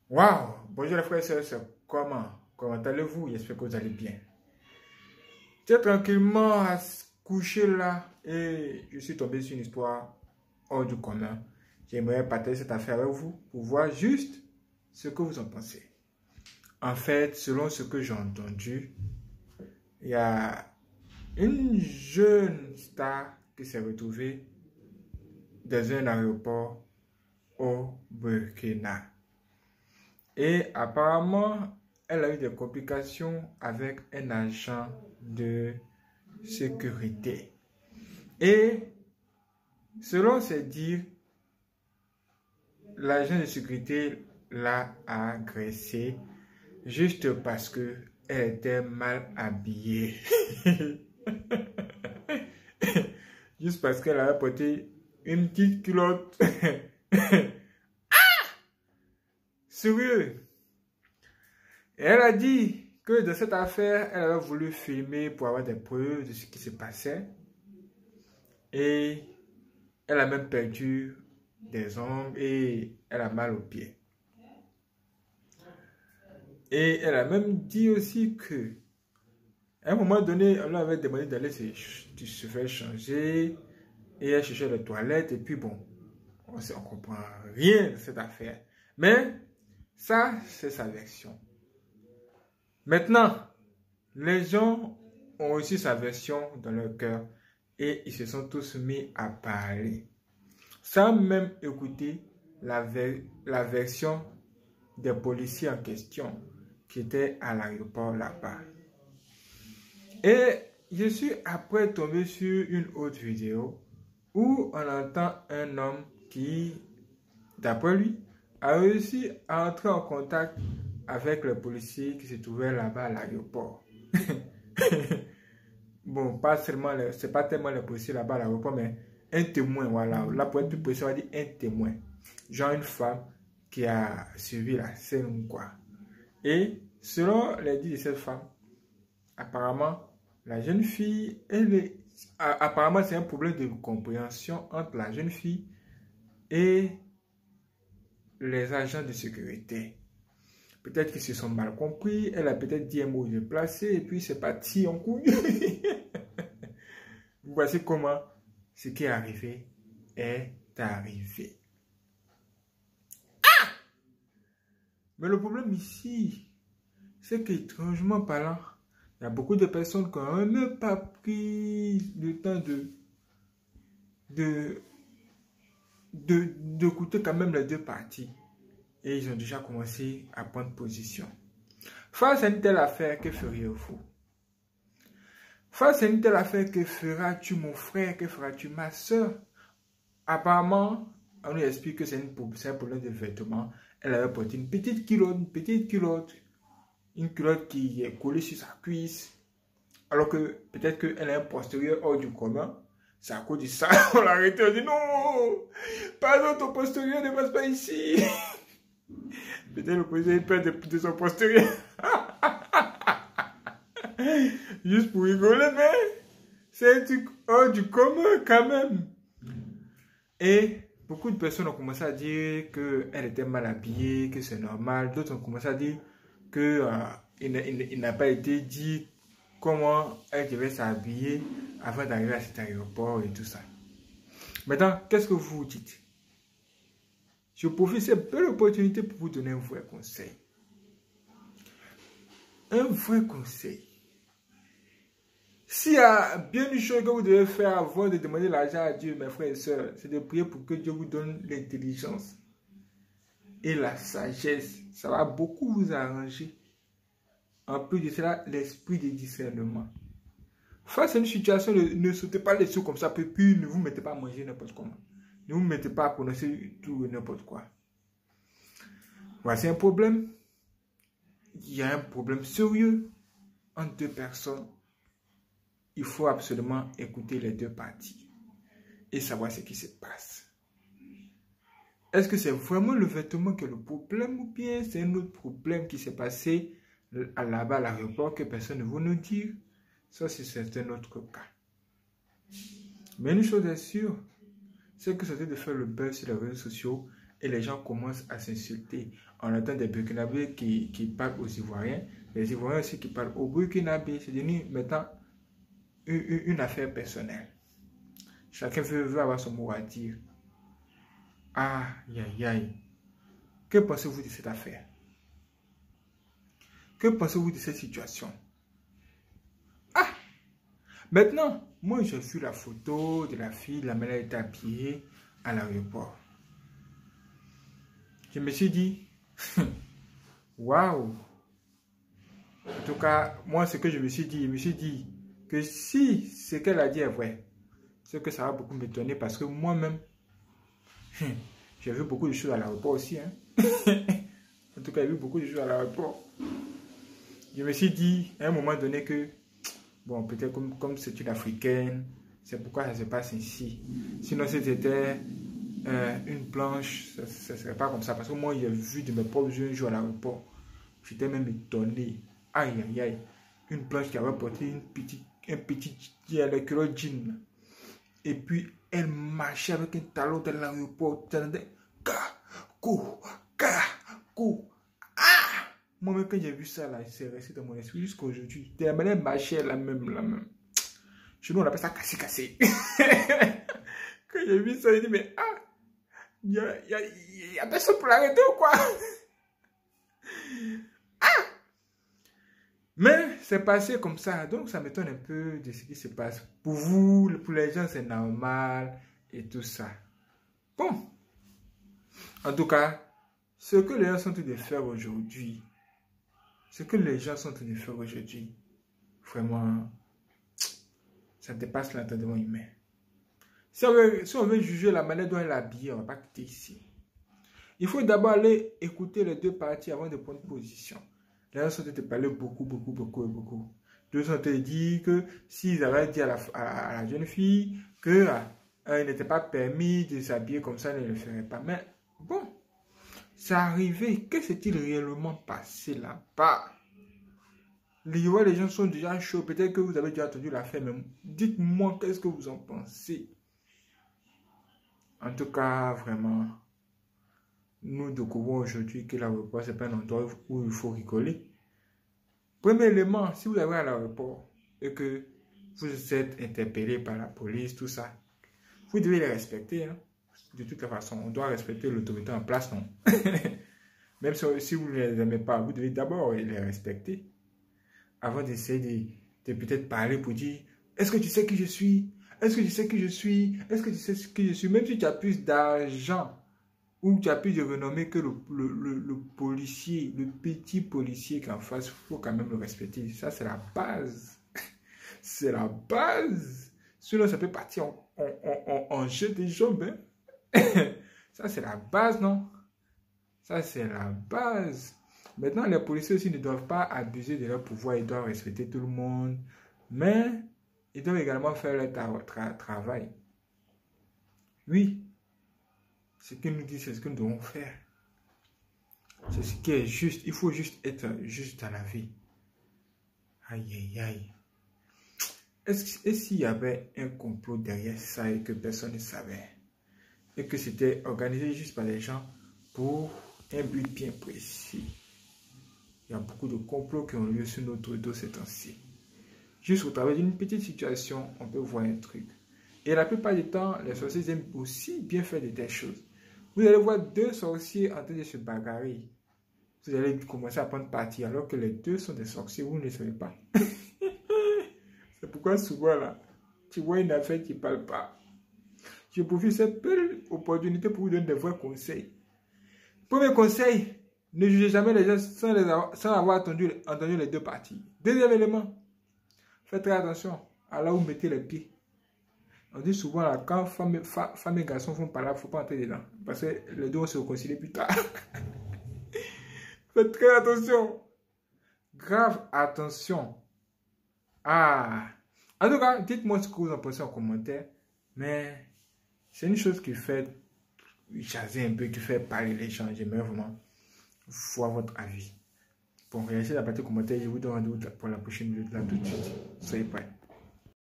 Waouh! Bonjour les frères et sœurs, comment allez-vous? J'espère que vous allez bien. J'étais tranquillement à se coucher là et je suis tombé sur une histoire hors du commun. J'aimerais partager cette affaire avec vous pour voir juste ce que vous en pensez. En fait, selon ce que j'ai entendu, il y a une jeune star qui s'est retrouvée dans un aéroport au Burkina. Et apparemment, elle a eu des complications avec un agent de sécurité. Et selon ses dires, l'agent de sécurité l'a agressée juste parce qu'elle était mal habillée. Juste parce qu'elle avait porté une petite culotte. Sérieux. Et elle a dit que dans cette affaire, elle avait voulu filmer pour avoir des preuves de ce qui se passait. Et elle a même perdu des ongles et elle a mal aux pieds. Et elle a même dit aussi que à un moment donné, on lui avait demandé d'aller se faire changer. Et elle cherchait les toilettes. Et puis bon, on ne comprend rien de cette affaire. Mais ça, c'est sa version. Maintenant, les gens ont aussi sa version dans leur cœur et ils se sont tous mis à parler. Sans même écouter la version des policiers en question qui étaient à l'aéroport là-bas. Et je suis après tombé sur une autre vidéo où on entend un homme qui, d'après lui, a réussi à entrer en contact avec les policiers qui se trouvaient là-bas à l'aéroport. Bon, c'est pas tellement les policiers là-bas à l'aéroport, mais un témoin, voilà. Là, pour être plus précis, on va dire un témoin. Genre une femme qui a suivi la scène, quoi. Et selon les dires de cette femme, apparemment, la jeune fille, apparemment, c'est un problème de compréhension entre la jeune fille et les agents de sécurité. Peut-être qu'ils se sont mal compris, elle a peut-être dit un mot déplacé et puis c'est parti en couille. Voici comment ce qui est arrivé est arrivé. Mais le problème ici, c'est qu'étrangement parlant, il y a beaucoup de personnes qui n'ont même pas pris le temps d'écouter quand même les deux parties. Et ils ont déjà commencé à prendre position. Face à une telle affaire, que feriez-vous? Face à une telle affaire, que feras-tu mon frère? Que feras-tu ma soeur? Apparemment, on nous explique que c'est un problème de vêtements. Elle avait porté une petite culotte, une culotte qui est collée sur sa cuisse. Alors que peut-être qu'elle a un postérieur hors du commun. C'est à cause de ça, on l'a arrêté, on dit non, pardon, ton postérieur ne passe pas ici. Peut-être le policier perd de son postérieur. Juste pour rigoler, mais c'est un truc hors du commun quand même. Et beaucoup de personnes ont commencé à dire qu'elle était mal habillée, que c'est normal. D'autres ont commencé à dire qu'il n'a pas été dit comment elle devait s'habiller avant d'arriver à cet aéroport et tout ça. Maintenant, qu'est-ce que vous dites? Je profite de cette belle opportunité pour vous donner un vrai conseil. Un vrai conseil. S'il y a bien une chose que vous devez faire avant de demander l'argent à Dieu, mes frères et sœurs, c'est de prier pour que Dieu vous donne l'intelligence et la sagesse. Ça va beaucoup vous arranger. En plus de cela, l'esprit de discernement. Face à une situation, ne sautez pas les sous comme ça, puis ne vous mettez pas à manger n'importe comment. Ne vous mettez pas à prononcer tout et n'importe quoi. Voici un problème. Il y a un problème sérieux entre deux personnes. Il faut absolument écouter les deux parties et savoir ce qui se passe. Est-ce que c'est vraiment le vêtement qui est le problème ou bien c'est un autre problème qui s'est passé là-bas à l'aéroport que personne ne veut nous dire? Ça, c'est un autre cas. Mais une chose est sûre, c'est que c'était de faire le buzz sur les réseaux sociaux et les gens commencent à s'insulter. On entend des Burkinabés qui parlent aux Ivoiriens, les Ivoiriens aussi qui parlent aux Burkinabés. C'est devenu maintenant une affaire personnelle. Chacun veut avoir son mot à dire. Aïe, aïe, aïe. Que pensez-vous de cette affaire? Que pensez-vous de cette situation? Maintenant, moi j'ai vu la photo de la fille, la mère était habillée à l'aéroport. Je me suis dit, waouh! En tout cas, moi ce que je me suis dit que si ce qu'elle a dit est vrai, c'est que ça va beaucoup m'étonner parce que moi-même, j'ai vu beaucoup de choses à l'aéroport aussi. Hein? En tout cas, j'ai vu beaucoup de choses à l'aéroport. Je me suis dit à un moment donné que bon, peut-être comme c'est une Africaine, c'est pourquoi ça se passe ainsi. Sinon, si c'était une blanche, ça ne serait pas comme ça. Parce que moi, j'ai vu de mes propres yeux un jour à l'aéroport. J'étais même étonné. Aïe, aïe, aïe. Une blanche qui avait porté un petit jean. Et puis, elle marchait avec un talon dans l'aéroport. Moi-même, quand j'ai vu ça, là, c'est resté dans mon esprit jusqu'à aujourd'hui. De la manière de marcher, la même. Chez nous, on appelle ça cassé. Quand j'ai vu ça, j'ai dit, mais il y a personne pour l'arrêter ou quoi? Mais c'est passé comme ça. Donc, ça m'étonne un peu de ce qui se passe. Pour vous, pour les gens, c'est normal et tout ça. Bon. En tout cas, ce que les gens sont en train de faire aujourd'hui, vraiment, ça dépasse l'entendement humain. Si on veut juger la manière dont elle est habillée, on ne va pas quitter ici. Il faut d'abord aller écouter les deux parties avant de prendre position. Les gens sont en train de parler beaucoup. Deux sont en train de dire que s'ils avaient dit à la jeune fille qu'il n'était pas permis de s'habiller comme ça, elle ne le ferait pas. Mais bon, c'est arrivé. Que s'est-il réellement passé là-bas? Les gens sont déjà chauds. Peut-être que vous avez déjà entendu l'affaire, mais dites-moi qu'est-ce que vous en pensez. En tout cas, vraiment, nous découvrons aujourd'hui que l'aéroport, ce n'est pas un endroit où il faut rigoler. Premier élément, si vous allez à l'aéroport et que vous êtes interpellé par la police, tout ça, vous devez les respecter. Hein. De toute façon, on doit respecter l'autorité en place, non? Même si vous ne les aimez pas, vous devez d'abord les respecter. Avant d'essayer de peut-être parler pour dire, est-ce que tu sais qui je suis? Est-ce que tu sais qui je suis? Est-ce que tu sais qui je suis? Même si tu as plus d'argent ou tu as plus de renommée que le policier, le petit policier qui est en face, il faut quand même le respecter. Ça, c'est la base. C'est la base. Sinon, ça peut partir en jeu des jambes. Hein? Ça, c'est la base, non? Ça, c'est la base. Maintenant, les policiers aussi ne doivent pas abuser de leur pouvoir. Ils doivent respecter tout le monde. Mais ils doivent également faire leur travail. Oui. Ce qu'ils nous disent, c'est ce que nous devons faire. C'est ce qui est juste. Il faut juste être juste dans la vie. Aïe, aïe, aïe. Est-ce s'il y avait un complot derrière ça et que personne ne savait? Et que c'était organisé juste par les gens pour un but bien précis? Il y a beaucoup de complots qui ont lieu sur notre dos ces temps-ci. Juste au travers d'une petite situation, on peut voir un truc. Et la plupart du temps, les sorciers aiment aussi bien faire de telles choses. Vous allez voir deux sorciers en train de se bagarrer. Vous allez commencer à prendre parti alors que les deux sont des sorciers, vous ne le savez pas. C'est pourquoi souvent là, tu vois une affaire qui ne parle pas. Je profite de cette belle opportunité pour vous donner des vrais conseils. Premier conseil, ne jugez jamais les gens sans avoir entendu les deux parties. Deuxième élément, faites très attention à là où vous mettez les pieds. On dit souvent là, quand femme et garçon font parler, il ne faut pas entrer dedans. Parce que les deux vont se réconcilier plus tard. Faites très attention. Grave attention. En tout cas, dites-moi ce que vous en pensez en commentaire. Mais c'est une chose qui fait jaser un peu, qui fait parler les gens. J'aimerais vraiment voir votre avis. Bon, réagissez à la partie commentaire. Je vous donne rendez-vous pour la prochaine vidéo. Là tout de suite. Soyez prêts.